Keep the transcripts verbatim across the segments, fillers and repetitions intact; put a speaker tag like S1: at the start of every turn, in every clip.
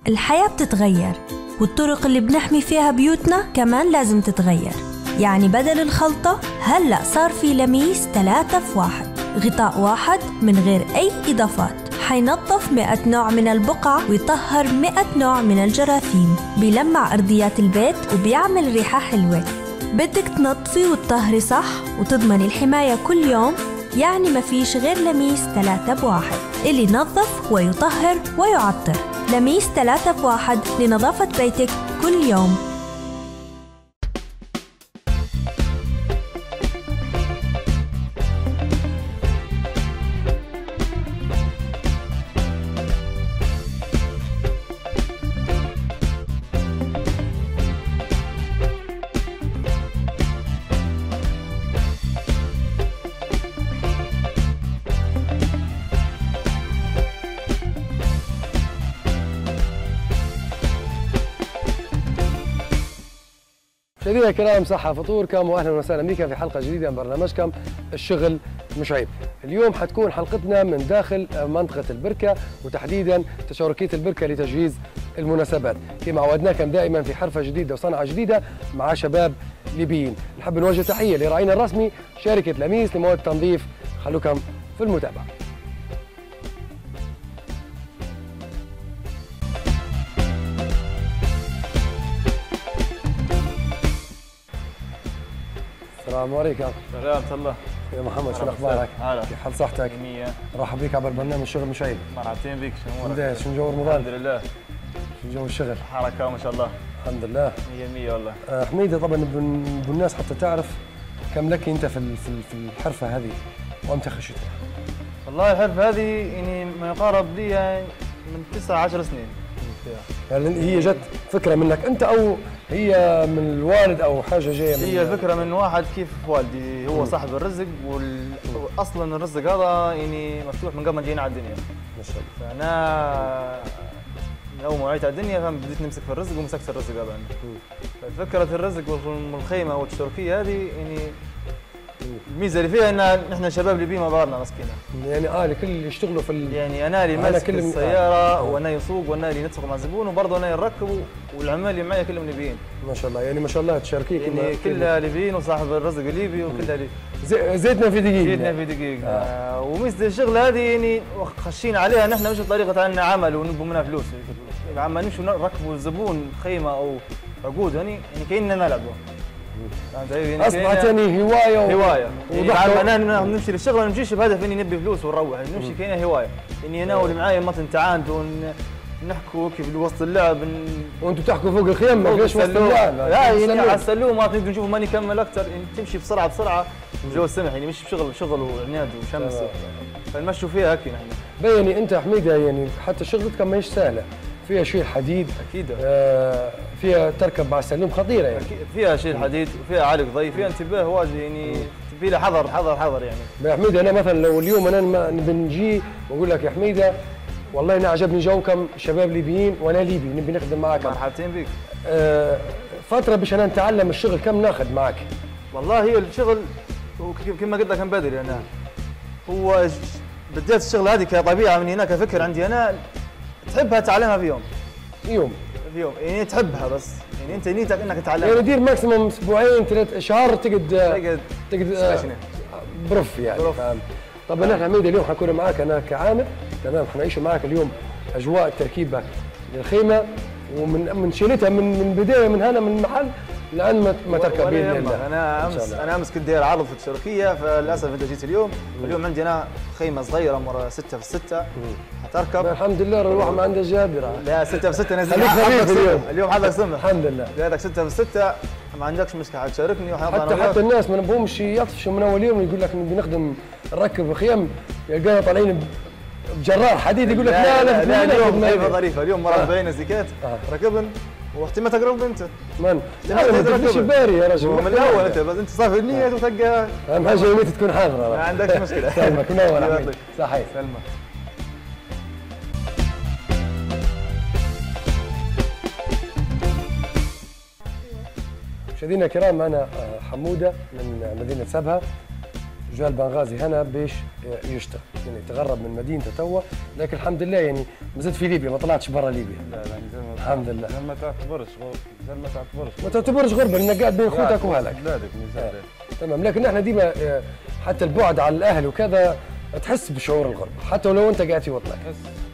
S1: الحياة بتتغير والطرق اللي بنحمي فيها بيوتنا كمان لازم تتغير. يعني بدل الخلطة هلأ صار في لميس ثلاثة في واحد، غطاء واحد من غير أي إضافات، حينظف مئة نوع من البقع ويطهر مئة نوع من الجراثيم، بيلمع أرضيات البيت وبيعمل ريحة حلوة. بدك تنظفي وتطهري صح وتضمني الحماية كل يوم، يعني ما فيش غير لميس ثلاثة بواحد اللي ينظف ويطهر ويعطر. لميس ثلاثة بواحد لنظافة بيتك كل يوم.
S2: مشاهدينا الكرام، صحة فطوركم واهلا وسهلا بكم في حلقه جديده من برنامجكم الشغل مش عيب. اليوم حتكون حلقتنا من داخل منطقه البركه وتحديدا تشاركيه البركه لتجهيز المناسبات، كما عودناكم دائما في حرفه جديده وصنعه جديده مع شباب ليبيين. نحب نوجه تحيه لراعينا الرسمي شركه لميس لمواد التنظيف. خلوكم في المتابعه. السلام عليكم.
S3: سلام الله
S2: يا محمد، شو اخبارك؟ كيف حال صحتك؟
S3: مية.
S2: مرحبا بك عبر برنامج الشغل مش عيب.
S3: مرحبتين بك، شو امورك؟
S2: شو جو رمضان؟
S3: الحمد لله.
S2: شو جو الشغل؟
S3: حركة ما شاء الله.
S2: الحمد لله.
S3: مية مية والله.
S2: آه حميده، طبعا بالناس حتى تعرف كم لك انت في في الحرفه هذه وامتى خشيتها؟
S3: والله الحرفة هذه يعني ما يقارب لي من تسعة عشر سنين.
S2: يعني هي جت فكره منك انت او هي من الوالد او حاجه جايه من؟
S3: هي فكره من واحد كيف والدي، هو صاحب الرزق، واصلا الرزق هذا يعني مفتوح من قبل ما جينا على الدنيا.
S2: ما شاء الله.
S3: فانا من اول ما وعيت على الدنيا بديت نمسك في الرزق ومسكت الرزق هذا عندي. ففكره الرزق والخيمه والتشاركيه هذه يعني الميزه اللي فيها ان نحن شباب ليبيين مع بعضنا مسكينه.
S2: يعني اه الكل اللي يشتغلوا في ال...
S3: يعني انا اللي ماسك السياره آه. وانا يسوق وانا اللي نتسوق مع الزبون وبرضه انا اللي نركب، والعمال اللي معي كلهم ليبيين.
S2: ما شاء الله، يعني ما شاء الله تشاركيك
S3: يعني كلها ليبيين وصاحب الرزق ليبي وكلها ليبي.
S2: زي زيتنا في دقيق.
S3: زيتنا في دقيق. آه. آه وميزه الشغل هذه يعني خشينا عليها نحن، مش بطريقه عندنا عمل ونبوا منها فلوس، عم نمشوا نركبوا الزبون خيمه او عقود يعني يعني كاننا نلعبوا.
S2: يعني اصبحت يعني هوايه
S3: هوايه يعني انا نمشي للشغل ما نمشيش بهدف اني نبي فلوس ونروح، يعني نمشي كأنها هوايه، اني انا واللي معايا مطن تعاند ونحكوا كيف وسط اللعب.
S2: وانتم تحكوا فوق الخيام ما فيش وسط اللعب؟
S3: لا يعني على السلوم ما نقدر نشوف ما نكمل اكثر، يعني تمشي بسرعه بسرعه جو السمح، يعني مش بشغل شغل وعناد وشمس، فنمشوا فيها هيك نحن.
S2: بيني انت حميده يعني حتى شغلتك ماهيش سهله، فيها شيل حديد
S3: اكيد،
S2: آه فيها تركب مع السلوم خطيره يعني.
S3: أكيد فيها شيل حديد وفيها عالق ضي، فيها انتباه واجد، يعني في لها حذر حذر حذر يعني.
S2: يا حميده انا مثلا لو اليوم انا بنجي واقول لك يا حميده والله انا عجبني جوكم شباب ليبيين وانا ليبي نبي نخدم معك.
S3: مرحبتين بك.
S2: آه فتره باش انا نتعلم الشغل، كم ناخذ معك؟
S3: والله هي الشغل كما قلت لك من بدري انا، هو بديت الشغل هذه كطبيعه من هناك كفكر عندي انا، تحبها تعلمها في يوم.
S2: يوم
S3: في يوم يعني تحبها، بس يعني انت نيتك انك تتعلمها.
S2: يعني دير ماكسيموم اسبوعين ثلاث اشهر تقعد
S3: تقعد
S2: تقعد آه برف يعني.
S3: برف.
S2: طب انا حميده اليوم حنكون معاك انا كعامل، تمام، حنعيش معاك اليوم اجواء التركيبه للخيمه ومن من شيلتها من من بدايه من هنا من المحل لان ما, ما تركب باذن الله.
S3: انا امس انا امس كنت داير عرض في التشاركيه، فللاسف انت جيت اليوم. مم. اليوم عندي انا خيمه صغيره مره ستة في ستة حتركب.
S2: الحمد لله الواحد ما عنده جابره.
S3: لا ستة في ستة نزل.
S2: خليك خفيف اليوم.
S3: اليوم حظك سمح.
S2: الحمد لله.
S3: هذاك ستة في ستة ما عندكش مشكله، حتشاركني
S2: حتى حتى الناس ما نبغوهمش يطفشوا من اول يوم يقول لك نبي نخدم نركب خيام، يلقانا طالعين بجرار حديد يقول لك لا لا
S3: لا اليوم خيمه ظريفه. اليوم مرة بين زكات ركبن واحتمال تقرب انت.
S2: من؟ ما تقدرش باري يا رجل
S3: من الاول انت، بس انت صافي النيه وتلقى
S2: اهم حاجه نيتك تكون حاضره.
S3: ما عندكش مشكله.
S2: سلمك منور. صحيح.
S3: سلمك.
S2: مشاهدينا الكرام، انا حموده من مدينه سبها جا بنغازي هنا باش يشتغل، يعني تغرب من مدينته توا، لكن الحمد لله يعني مازلت في ليبيا، ما طلعتش برا ليبيا.
S4: لا لا
S2: الحمد لله.
S4: ما تعتبرش ما تعتبرش
S2: ما تعتبرش غربه لانك قاعد بين خوتك واهلك.
S4: بلادك ميزان.
S2: تمام، لكن احنا ديما حتى البعد على الاهل وكذا تحس بشعور الغربه، حتى ولو انت قاعد في وطنك.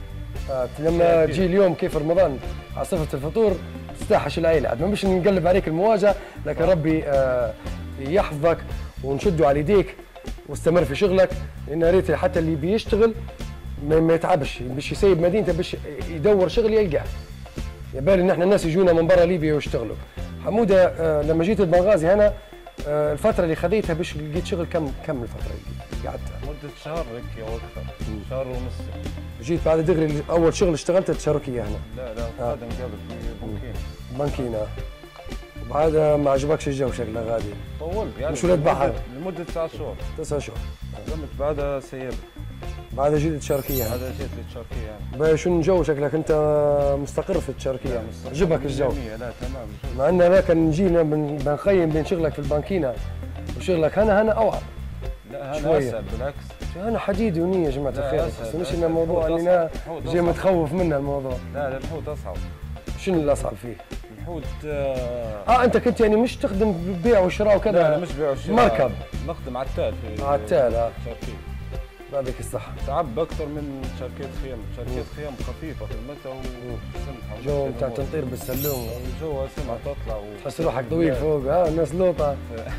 S2: آه لما تجي اليوم كيف رمضان على صفه الفطور تستحش العيله، عاد ما باش نقلب عليك المواجهه، لكن ربي آه يحفظك ونشدوا على يديك واستمر في شغلك، لان ريت حتى اللي بيشتغل ما يتعبش، باش يسيب مدينته باش يدور شغل يلقاه. يا بالي ان احنا الناس يجونا من برا ليبيا ويشتغلوا. حموده آه لما جيت البنغازي هنا آه الفتره اللي خذيتها باش لقيت شغل كم كم الفتره اللي قعدتها؟
S4: مده شهر هيك او اكثر، شهر ونص.
S2: جيت بعد دغري اول شغل اشتغلته تشاركيه هنا.
S4: لا لا قادم قبل في بنكين.
S2: بنكين اه. وبعد ما عجبكش الجو شكله غادي.
S4: طولت يعني
S2: مش ولاد بحر
S4: لمده تسع شهور.
S2: تسع شهور.
S4: قمت بعدها سيبت.
S2: بعدها جيت تشاركيه هنا.
S4: بعدها جيت للتشاركيه يعني.
S2: باهي شنو الجو شكلك انت مستقر في التشاركيه؟ عجبك الجو؟
S4: لا تمام.
S2: مع ان انا كان نجينا بنقيم بين شغلك في البنكينه وشغلك هنا هنا اوعى.
S4: لا هنا اسهل بالعكس.
S2: انا حديدي ونية يا جماعه الخير، مش ان الموضوع اني انا جاي متخوف منه الموضوع.
S4: لا لا الحوت اصعب.
S2: شنو اللي اصعب فيه؟
S4: الحوت
S2: اه, آه انت كنت يعني مش تخدم بيع وشراء وكذا؟
S4: لا, لا مش بيع وشراء،
S2: مركب
S4: نخدم على التال في
S2: على التال اه
S4: تشاركيه.
S2: يعطيك الصحة.
S4: تعب أكثر من شركات خيام، شركات خيام خفيفة في المتى وسمحة.
S2: جو بتاع تنطير بالسلوم.
S4: الجو سمعة تطلع
S2: تحس روحك طويل فوق، اه الناس لوطة.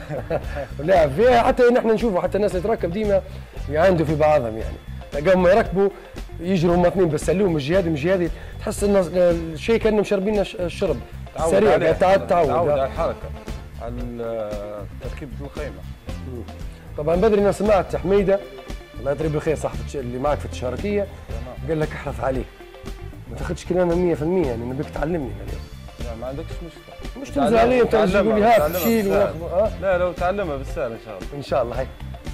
S2: ولعب فيها حتى نحن نشوفوا، حتى الناس اللي تركب ديما يعاندوا في بعضهم يعني. قبل ما يركبوا يجروا هم اثنين بالسلوم من جهادي من جهادي، تحس ان الشيء كانهم شاربين الشرب سريع. تعود تعود
S4: على الحركة، على تركيبة الخيمة.
S2: طبعا بدري انا سمعت حميدة الله يطري بالخير صاحب اللي معك في التشاركيه قال لك احرص عليه ما تاخذش كلامه مية في المية يعني نبيك تعلمني اليوم.
S4: لا ما عندكش مشكله،
S2: مش تنزل عليه انت تقول لي هات شيل
S4: اه لا لو تعلمها بالسهل ان شاء الله.
S2: ان شاء الله. هاي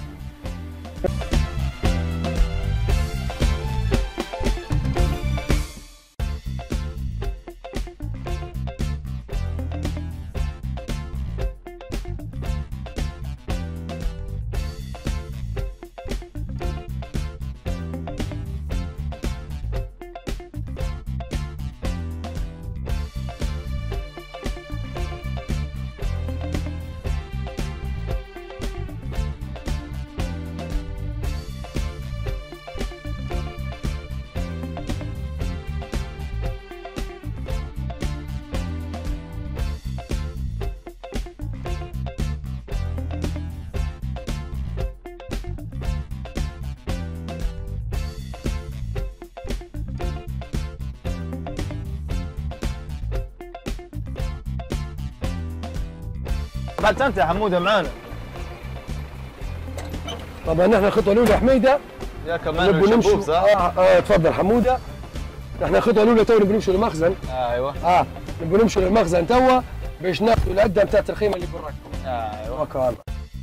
S3: بعد انت يا حموده معانا.
S2: طبعا نحن الخطوه الاولى حميده
S3: يا كمان نمشي صح؟
S2: اه, آه تفضل حموده. نحن الخطوه الاولى تو نبي نمشي للمخزن.
S3: آه ايوه
S2: اه نبي نمشي للمخزن توا باش ناخذوا العده بتاعت الخيمه اللي بالركب.
S3: آه ايوه
S2: توكل على الله.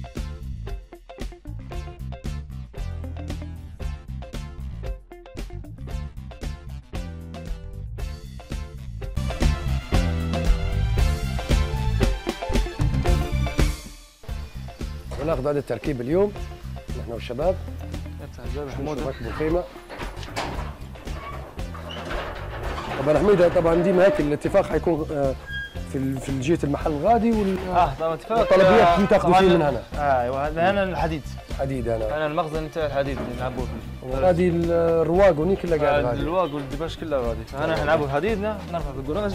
S2: وناخذ هذا التركيب اليوم نحن والشباب.
S3: حموده
S2: ركبوا الخيمه. طبعا حميده طبعا ديما هيك الاتفاق حيكون في في جهه المحل الغادي وال
S3: اه طبعا اتفاق
S2: الطلبيات اللي تاخذوا فيه من هنا.
S3: اه ايوه هذا هنا الحديد.
S2: حديد انا
S3: انا المخزن نتاع الحديد اللي نلعبوا فيه.
S2: وهذه الرواق وني كلها قاعده غادي.
S3: الرواق والدباش كلها غادي. فانا نلعبوا حديدنا نرفع في الجراج.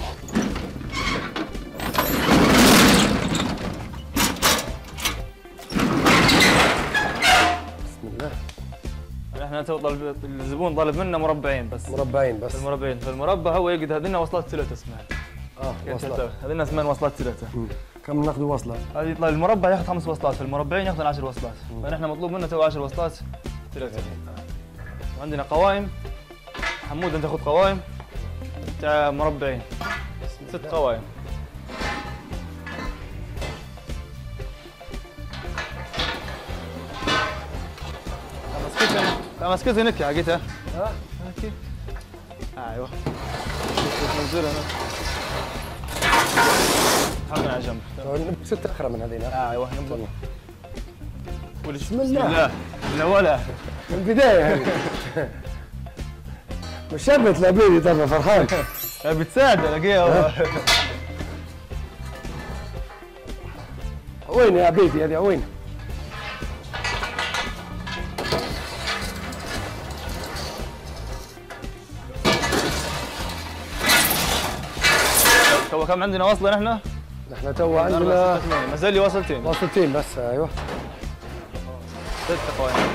S2: بسم الله.
S3: احنا تو طلب الزبون طالب منا مربعين بس.
S2: مربعين بس.
S3: المربعين، فالمربع هو يقعد هذينا وصلات ثلاثة اسمها.
S2: اه وصلات.
S3: هذينا اسمها وصلات ثلاثة.
S2: كم ناخذوا وصلة؟
S3: هذه يطلع المربع ياخذ خمس وصلات، فالمربعين ياخذون عشر وصلات. فنحن مطلوب منا تو عشر وصلات ثلاثة. وعندنا قوائم. حمود انت خذ قوائم تاع مربعين. ست قوائم. مسكتها نكي حقتها.
S2: ها؟
S3: نكي. ايوه. ننزلها هنا. حطنا على جنب.
S2: ست اخرى من هذين.
S3: ايوه نبغى.
S2: بسم الله
S3: لا ولا
S2: من البدايه هذه. مش شبت لابيدي ترى فرحان.
S3: بتساعد الاقيها.
S2: وين يا عبيدي هذه وين؟
S3: تو كم عندنا وصله نحن؟
S2: نحن تو عندنا
S3: ما زال لي وصلتين.
S2: وصلتين بس. ايوه
S3: ست قوائم.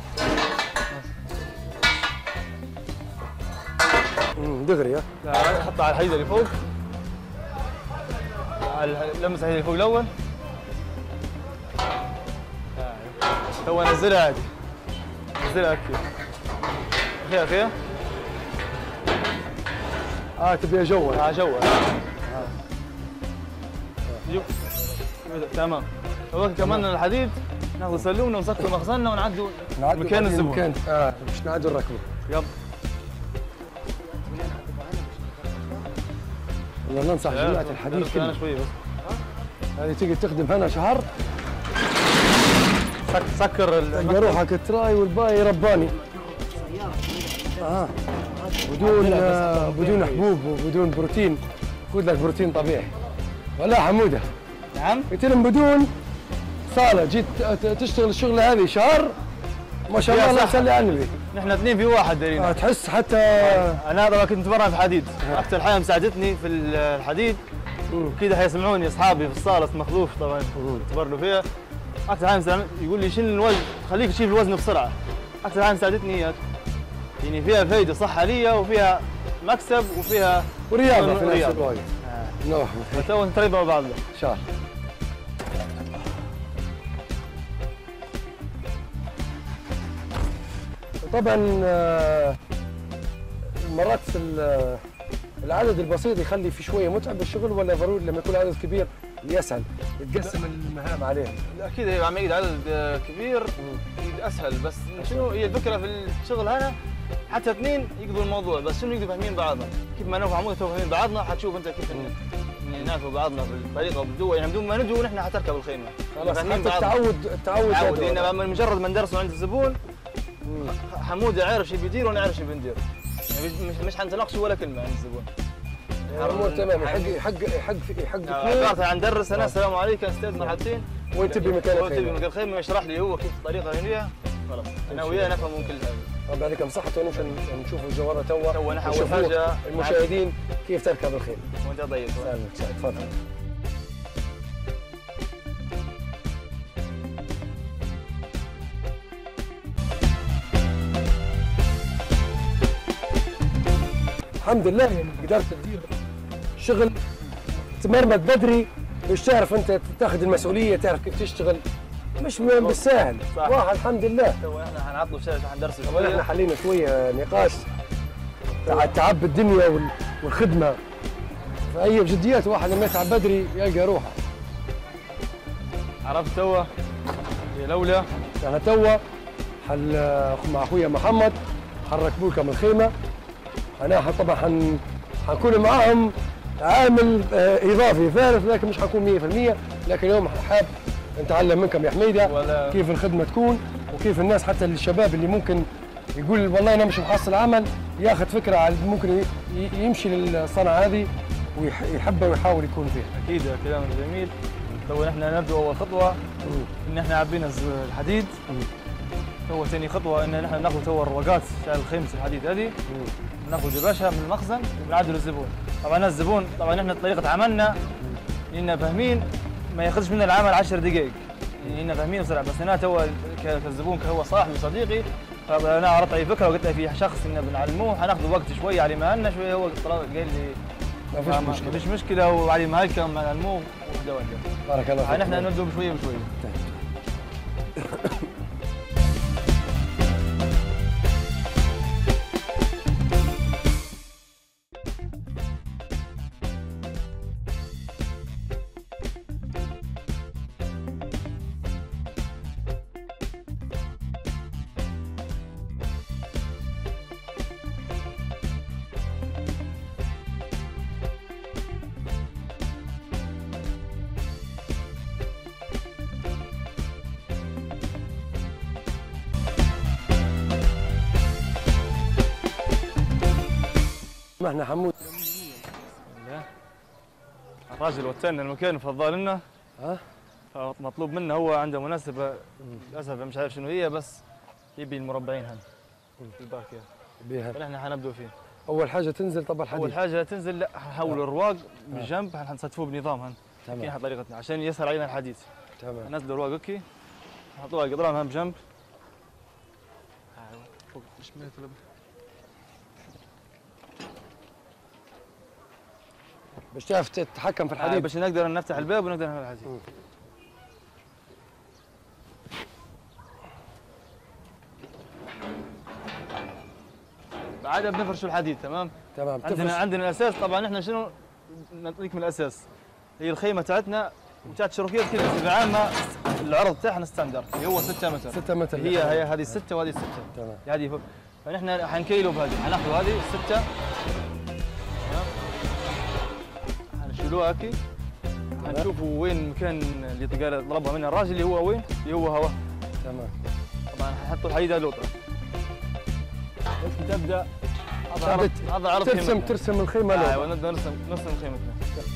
S2: امم دغري ها.
S3: لا حطها على الحديد اللي فوق. على لمس الحديد اللي فوق الاول. تو انزلها عادي. نزلها كذا. اخيها اخيها.
S2: اه تبيها جوا.
S3: اه جوا. يو. تمام. هو كمان الحديد ناخذ سلومنا ونسكر مخزننا ونعدوا مكان الزبون.
S2: مكان اه مش نعدوا نركبوا.
S3: يلا.
S2: والله ننصح جماعة الحديد كله.
S3: شوي بس.
S2: هذه تيجي تخدم هنا شهر.
S3: سك سكر
S2: تلقى روحك التراي والباقي رباني. اه بدون آه بدون حبوب وبدون بروتين. خذ لك بروتين طبيعي. ولا حموده.
S3: نعم.
S2: قلت لهم بدون صالة جيت تشتغل الشغلة هذه شهر ما شاء الله. لا صلي على النبي.
S3: نحن اثنين في واحد دايرين.
S2: آه تحس حتى
S3: انا طبعا كنت مرة في حديد. اكثر حاجة مساعدتني في الحديد اكيد حيسمعوني اصحابي في الصالة مخلوف طبعا تبرلوا فيها. اكثر حاجة مساعدتني يقول لي شيل الوزن خليك تشيل الوزن بسرعة. اكثر حاجة مساعدتني هي يعني فيها فايدة صحة لي وفيها مكسب وفيها
S2: ورياضة في نفس الوقت. نوح
S3: تو نتريب مع بعض.
S2: ان شاء الله. طبعا مرات العدد البسيط يخلي في شويه متعب بالشغل، ولا ضروري لما يكون عدد كبير يسهل يتقسم المهام عليهم؟
S3: اكيد هي عمليه عدد كبير اسهل، بس شنو هي الفكره في الشغل هنا حتى اثنين يقضوا الموضوع، بس شنو يقضوا فاهمين بعضنا، كيف ما نوع عمود فاهمين بعضنا حتشوف انت كيف نعرفوا بعضنا بالطريقه وبالدواء، يعني بدون ما ندعو نحن حتركب الخيمه.
S2: خلاص حتى التعود التعود
S3: تعود يعني مجرد ما ندرسوا عند الزبون حموده عارف شو بيدير وانا عارف شو بندير، يعني مش مش حنتناقشوا ولا كلمه عند الزبون.
S2: الامور تمام. يحق يحق يحق يحق
S3: عبارة عن درس انا السلام عليكم استاذ مرحبتين
S2: وين تبي مكان الخيمه؟
S3: وين تبي مكان الخيمه يشرح لي هو كيف الطريقه هنا خلاص انا وياه نفهم من كل هذا.
S2: طبعا عليكم صحة ونمشي نشوف الجوهرة توا
S3: توا نحن اول حاجه
S2: المشاهدين كيف تركب الخيمه.
S3: وانت طيب
S2: سالمك تفضل. الحمد لله يعني قدرت تدير شغل تمرمط بدري، مش تعرف انت تاخذ المسؤوليه، تعرف كيف تشتغل، مش بالساهل. واحد الحمد لله.
S3: تو احنا حنعطلوا شويه حندرسوا
S2: شويه. احنا حلينا شويه نقاش تعب الدنيا والخدمه، فاي بجديات واحد لما يتعب بدري يلقى روحه.
S3: عرفت توا يا لولا
S2: انا توا حل مع اخويا محمد حنركبوا لكم الخيمه. انا طبعا حن حنكون معاهم عامل اضافي ثالث، لكن مش حنكون مية بالمية، لكن اليوم حاب نتعلم منكم يا حميده كيف الخدمه تكون، وكيف الناس حتى الشباب اللي ممكن يقول والله انا مش محصل عمل ياخذ فكره على ممكن يمشي للصنعه هذه ويحبها ويحاول يكون فيها.
S3: اكيد كلام جميل. تو نحن نبدا اول خطوه ان احنا عبينا الحديد. تو ثاني خطوه ان نحن ناخذ تو الرواقات تاع الخيمه الحديد هذه ناخذ جباشها من المخزن ونعدل للزبون. طبعا الزبون طبعا احنا طريقه عملنا لان فاهمين ما ياخذش منا العمل عشر دقائق، يعني فاهمين بسرعه، بس انا تو كالزبون كهو صاحبي وصديقي فانا عرضت عليه فكره وقلت له في شخص ان بنعلموه حناخذ وقت شويه على ما لنا شويه، هو قال لي
S2: ما فيش مشكله
S3: ما فيش مشكله وعلى ما هلكم نعلموه ونبداو.
S2: بارك الله فيك.
S3: نحن نبداو بشويه بشويه.
S2: ما احنا حمود
S3: الراجل والتاني المكان فضل لنا
S2: ها
S3: فمطلوب منه هو عنده مناسبة للأسف مش عارف شنو هي بس يبي المربعين هن في الباكية
S2: بيها
S3: فنحن حنبدو فيه.
S2: اول حاجه تنزل طب الحديد
S3: أول حاجة تنزل لا حنحول الرواق بالجنب حنصدفوه بنظام هن
S2: تمام
S3: كيف طريقتنا عشان يسهل علينا الحديد.
S2: تمام
S3: ننزلوا الرواق هيك نحطوها قدران هم بجنب ايوه فوق الشمال
S2: باش تعرف تتحكم في الحديد
S3: آه باش نقدر نفتح الباب ونقدر نعمل الحديد. م. بعدها بنفرشوا الحديد تمام؟
S2: تمام
S3: عندنا عندنا الاساس طبعا احنا شنو نعطيك من الاساس هي الخيمه تاعتنا وتاعت شروكيات كذا بصفه عامه العرض تاعنا ستاندرد اللي هو ستة متر
S2: ستة متر
S3: هي هي هذه ستة وهذه ستة
S2: تمام
S3: هذه فنحن حنكيلوا بهذه حناخذوا هذه ستة تمام حنشيلوها هيك حنشوفوا وين المكان اللي قال ضربها منها الراجل اللي هو وين اللي هو هوا
S2: تمام
S3: طبعا حنحطوا الحديد هذا لوطه انت تبدا
S2: هذا عرض ترسم ترسم الخيمه لوطه
S3: ايوه نبدا نرسم نرسم خيمتنا.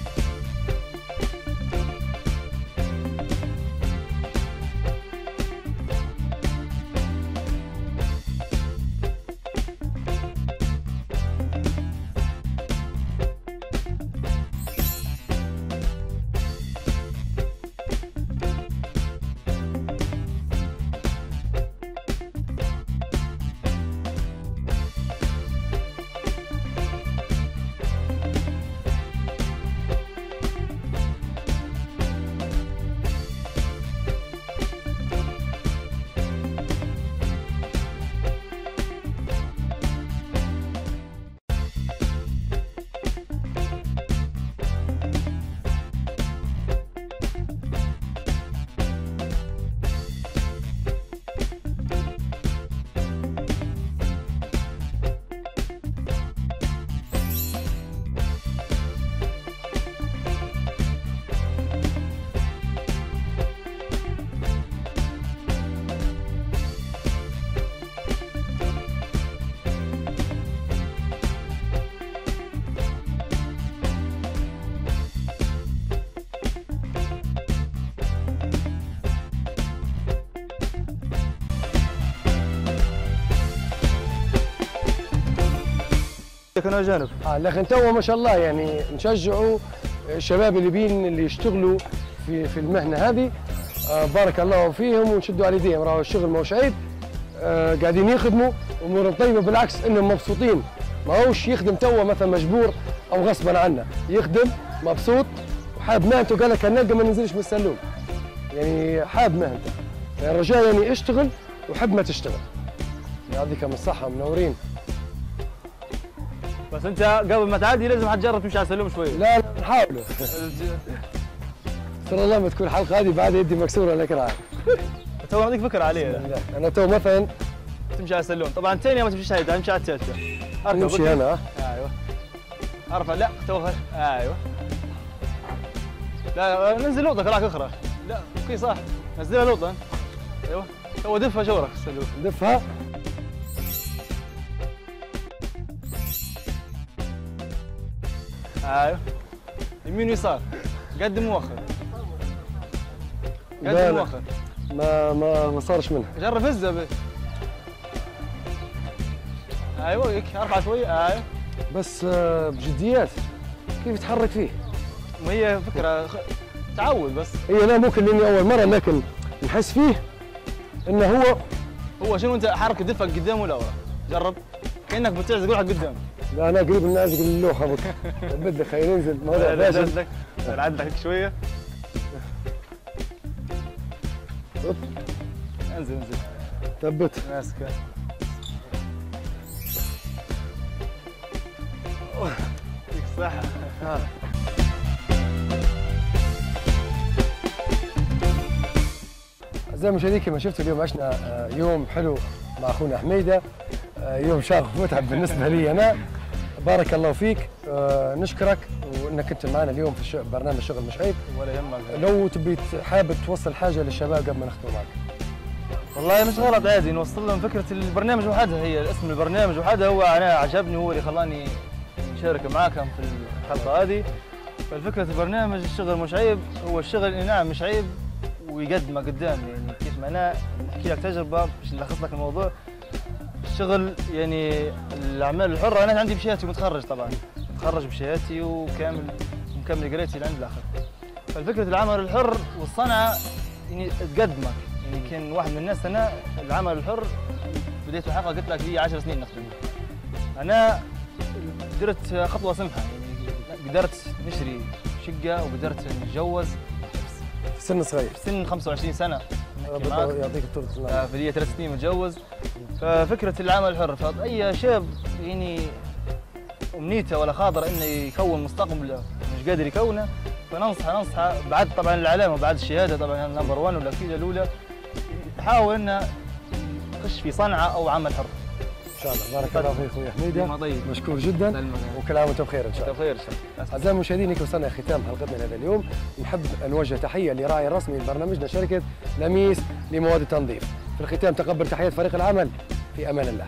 S3: كانوا جانب
S2: اه لكن تو ما شاء الله يعني نشجعوا الشباب الليبيين اللي يشتغلوا في في المهنه هذه آه بارك الله فيهم ونشدوا على يديهم راهو الشغل ماهوش عيب آه قاعدين يخدموا امور طيبه بالعكس انهم مبسوطين ماهوش يخدم تو مثلا مجبور او غصبا عنه يخدم مبسوط وحاب مهنته قال لك النقه ما ننزلش من السلوم يعني حاب مهنته يعني الرجال يعني اشتغل وحب ما تشتغل يعطيكم الصحه منورين.
S3: بس انت قبل ما تعدي لازم حتجرب تمشي على السلوم شوي.
S2: لا لا نحاولوا ترى الله ما تكون الحلقه هذه بعد يدي مكسوره لك راعي.
S3: تو نعطيك فكره عليه.
S2: انا تو مثلا
S3: تمشي على السلوم طبعا الثانيه ما تمشيش عليها تمشي على الثالثه.
S2: نمشي هنا
S3: ايوه ارفع لا تو ايوه لا ننزل لوطه كراك اخرى لا اوكي صح نزلها لوطه ايوه تو دفها شورك السلوم
S2: دفها
S3: ايوه يمين ويسار قدم مؤخر قدم مؤخر
S2: ما ما ما صارش منها
S3: جرب هزه ب ايوه هيك ارفع شوي ايوه
S2: بس بجديات كيف تحرك فيه؟
S3: ما هي فكره خ... تعود بس
S2: هي لا ممكن لاني اول مره لكن نحس فيه انه هو
S3: هو شنو انت حرك دفك قدام ولا ورا جرب كانك بتعزق روحك قدام.
S2: لا انا قريب من ازق اللوحه بك بدك خلينا ننزل موضوع
S3: فاشل عندك شويه انزل انزل
S2: ثبت
S3: ماسكه يعطيك الصحه.
S2: أعزائي المشاهدين كما شفتوا اليوم عشنا يوم حلو مع اخونا حميده يوم شاق ومتعب بالنسبه لي انا بارك الله فيك نشكرك وانك كنت معنا اليوم في برنامج شغل مش عيب.
S3: ولا يهمك.
S2: لو تبي حابب توصل حاجه للشباب قبل ما نختم معك.
S3: والله مش غلط عادي نوصل لهم فكره البرنامج وحدها هي اسم البرنامج وحدها هو انا عجبني هو اللي خلاني نشارك معاكم في الحلقه هذه. فالفكره البرنامج الشغل مش عيب، هو الشغل نعم مش عيب ويقدمه قدام. يعني كيف ما انا نحكي لك تجربه باش نلخص لك الموضوع. الشغل يعني الاعمال الحره، انا عندي بشهادتي متخرج طبعا، متخرج بشهادتي وكامل مكمل قرايتي لعند الاخر. فالفكره العمل الحر والصنعه يعني تقدمك. يعني كان واحد من الناس، انا العمل الحر بديت الحلقه قلت لك لي عشر سنين نخدم. انا درت خطوه سمحه، يعني قدرت نشري شقه وقدرت نتجوز
S2: في سن صغير،
S3: في سن خمسة وعشرين سنه.
S2: ربنا يعطيك الطول.
S3: فلي ثلاث سنين متجوز. ففكره العمل الحر، فاي شاب يعني امنيته ولا خاطر انه يكون مستقبله مش قادر يكونه، فننصح ننصح بعد طبعا العلامه بعد الشهاده طبعا النمبر واحد ولا الاكيده الاولى، يحاول انه يخش في صنعه او عمل حر.
S2: ان شاء الله. بارك الله فيك اخوي حميده، مشكور جدا وكل عام وانتم بخير ان شاء الله.
S3: بخير ان شاء الله.
S2: اعزائي المشاهدين، هيك وصلنا ختام حلقتنا لهذا اليوم. نحب نوجه تحيه لراعي الرسمي لبرنامجنا شركه لميس لمواد التنظيف. في الختام تقبل تحيات فريق العمل، في امان الله.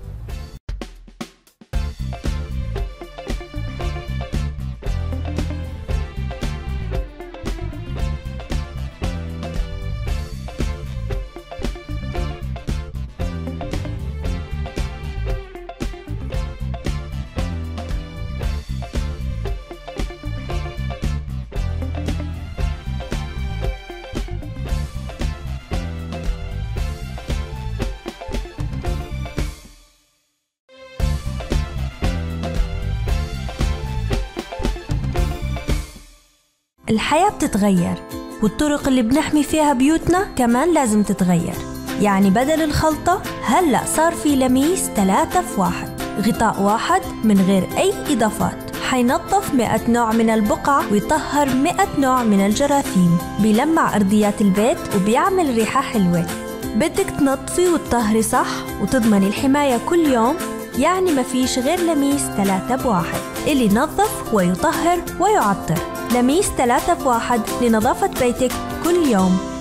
S1: الحياة بتتغير، والطرق اللي بنحمي فيها بيوتنا كمان لازم تتغير. يعني بدل الخلطة هلأ صار في لميس ثلاثة في واحد، غطاء واحد من غير أي إضافات، حينظف مئة نوع من البقع ويطهر مئة نوع من الجراثيم، بيلمع أرضيات البيت وبيعمل ريحة حلوة. بدك تنظفي وتطهري صح وتضمني الحماية كل يوم؟ يعني ما فيش غير لميس ثلاثة بواحد اللي ينظف ويطهر ويعطر. لميس ثلاثة بواحد لنظافة بيتك كل يوم.